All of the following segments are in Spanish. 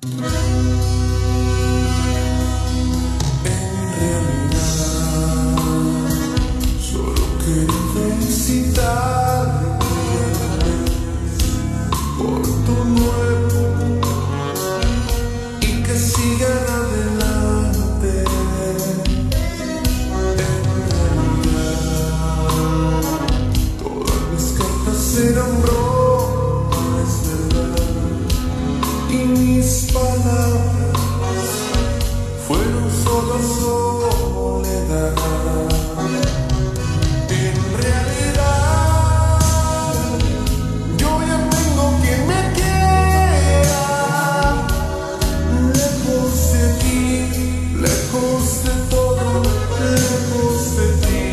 Solo quiero felicitarte por tu nuevo y que sigan adelante. En realidad, todas mis cartas eran bromas, ¿verdad? Y mis palabras fueron solo soledad. En realidad, yo ya tengo quien me quiera, lejos de ti, lejos de todo, lejos de ti.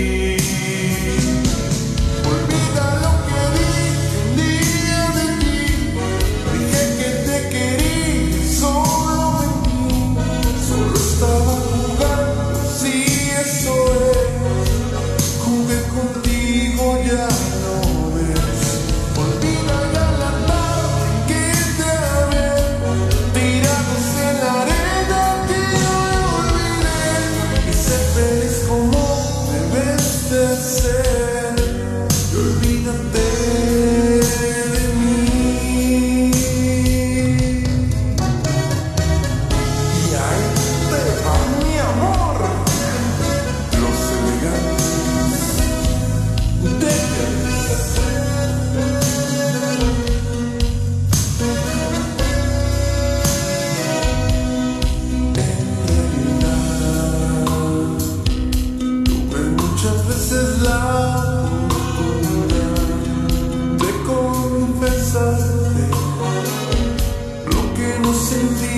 Olvida lo que dije un día de ti, dije que te quería, solo mentí, solo estaba jugando, sí, eso es. Jugué contigo, ya no ves. Olvida ya la tarde en que te amé, tirados en la arena que yo olvidé. Y sé feliz como debes de ser, y olvídate de mí. Y ahí te va mi amor, los elegantes. Tuve muchas veces la oportunidad de confesarte lo que no sentí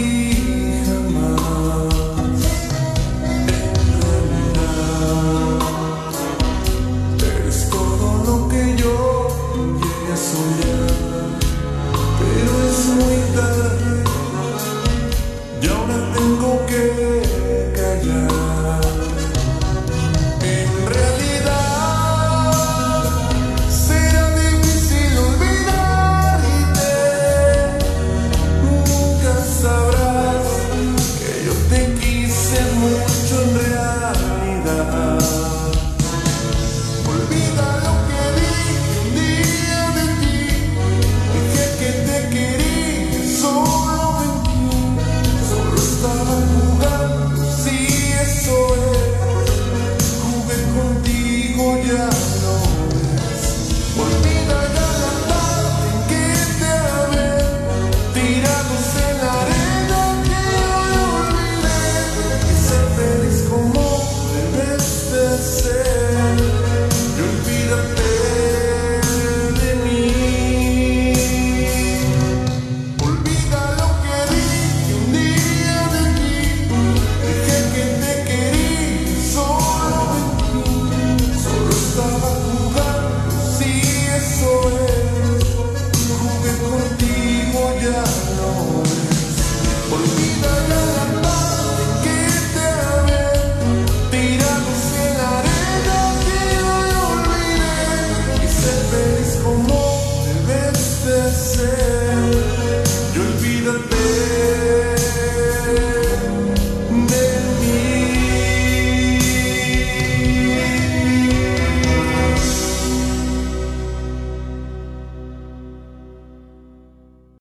jamás. En realidad, eres todo lo que yo llegué a soñar, pero es muy tarde.